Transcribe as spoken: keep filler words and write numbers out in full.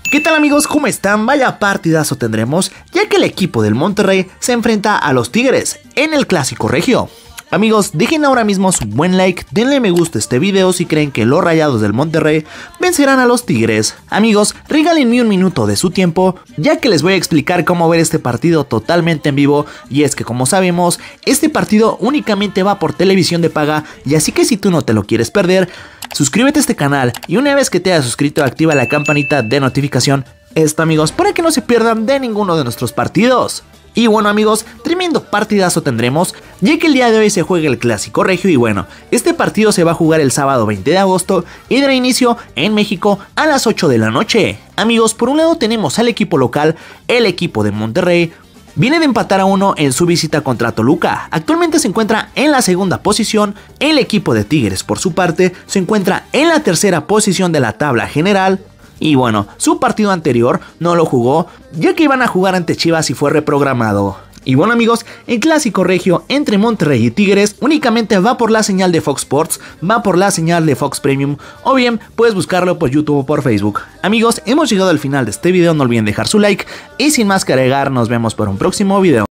¿Qué tal amigos? ¿Cómo están? Vaya partidazo tendremos, ya que el equipo del Monterrey se enfrenta a los Tigres en el Clásico Regio. Amigos, dejen ahora mismo su buen like, denle me gusta a este video si creen que los Rayados del Monterrey vencerán a los Tigres. Amigos, regálenme un minuto de su tiempo, ya que les voy a explicar cómo ver este partido totalmente en vivo. Y es que como sabemos, este partido únicamente va por televisión de paga, y así que si tú no te lo quieres perder, suscríbete a este canal y una vez que te hayas suscrito activa la campanita de notificación. Esto amigos, para que no se pierdan de ninguno de nuestros partidos. Y bueno amigos, tremendo partidazo tendremos, ya que el día de hoy se juega el Clásico Regio y bueno, este partido se va a jugar el sábado veinte de agosto y dará inicio en México a las ocho de la noche. Amigos, por un lado tenemos al equipo local, el equipo de Monterrey. Viene de empatar a uno en su visita contra Toluca, actualmente se encuentra en la segunda posición. El equipo de Tigres por su parte se encuentra en la tercera posición de la tabla general. Y bueno, su partido anterior no lo jugó, ya que iban a jugar ante Chivas y fue reprogramado. Y bueno amigos, el Clásico Regio entre Monterrey y Tigres únicamente va por la señal de Fox Sports, va por la señal de Fox Premium, o bien puedes buscarlo por YouTube o por Facebook. Amigos, hemos llegado al final de este video, no olviden dejar su like, y sin más que agregar, nos vemos por un próximo video.